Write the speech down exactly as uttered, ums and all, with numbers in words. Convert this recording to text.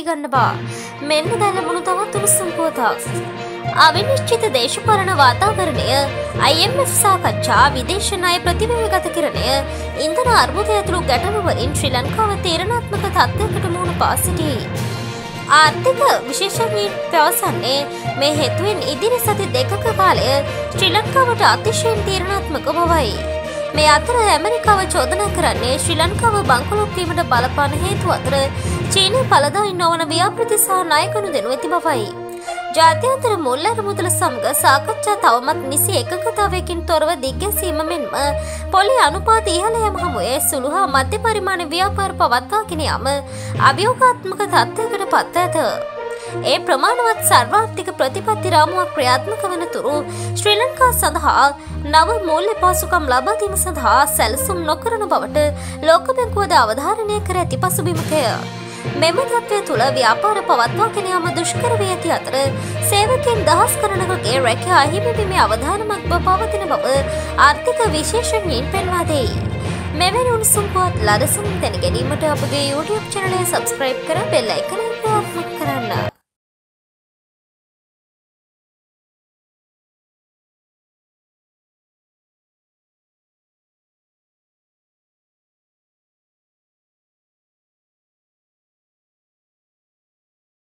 පිළිගන්න බා. මෙන්න දැන් ලැබුණු තවත් උණුසුම් පුවතක්. අවිනිශ්චිත දේශපාලන වාතාවරණය, I M F සාකච්ඡා, විදේශ ණය ප්‍රතිව්‍යුහගත කිරණය, ඉන්ධන අර්බුදය ඇතුළු ගැටලු වලින් ශ්‍රී ලංකාව තීරණාත්මක තත්ත්වයකට මුහුණ පා සිටී. ආර්ථික විශේෂඥයින් පැවසන්නේ මේ හේතුවෙන් ඉදිරි සති දෙකක කාලය ශ්‍රී ලංකාවට අතිශයින් තීරණාත්මක බවයි. මේ අතර ඇමරිකාව චෝදනා කරන්නේ ශ්‍රී ලංකාව බංකොලොත් වීමට බලපාන හේතු අතර චීනය පළදායින් නොවන ව්‍යාපෘති සහ ණය ගනුදෙනු ඇති බවයි. ජාත්‍යන්තර මුල් අරමුදල සමග සාකච්ඡා තවමත් නිසි එකඟතාවයකින් තොරව දිග්ගැසීම මෙන්ම පොලි අනුපාත ඉහළ යාම හමුවේ සුළු හා මධ්‍ය පරිමාණ ව්‍යාපාර පවත්වාගෙන යාම අභියෝගාත්මක තත්ත්වයකට පත් ඇත. ඒ ප්‍රමාණවත් සර්වාර්ථික ප්‍රතිපත්ති රාමුවක් ක්‍රියාත්මක වන තුරු ශ්‍රී ලංකා සඳහා නව මූල්‍ය පහසුකම් ලබා දීම සඳහා සැලසුම් නොකරන බවට ලෝක බැංකුවද අවධාරණය කර ඇති පසුබිමකය. මෙම තත්ත්වය තුළ ව්‍යාපාර පවත්වාගෙන යාම දුෂ්කර වී ඇති අතර සේවකයන් දහස් ගණනකගේ රැකියා අහිමිවීමේ අවධානමක් පවතින බව ආර්ථික විශේෂඥයින් පෙන්වා දෙයි. මෙවැනි උණුසුම් පුවත් ලදසමින් දැන ගැනීමට අපගේ YouTube චැනලය සබ්ස්ක්‍රයිබ් කර බෙල් අයිකනය ක්‍රියාත්මක කරන්න.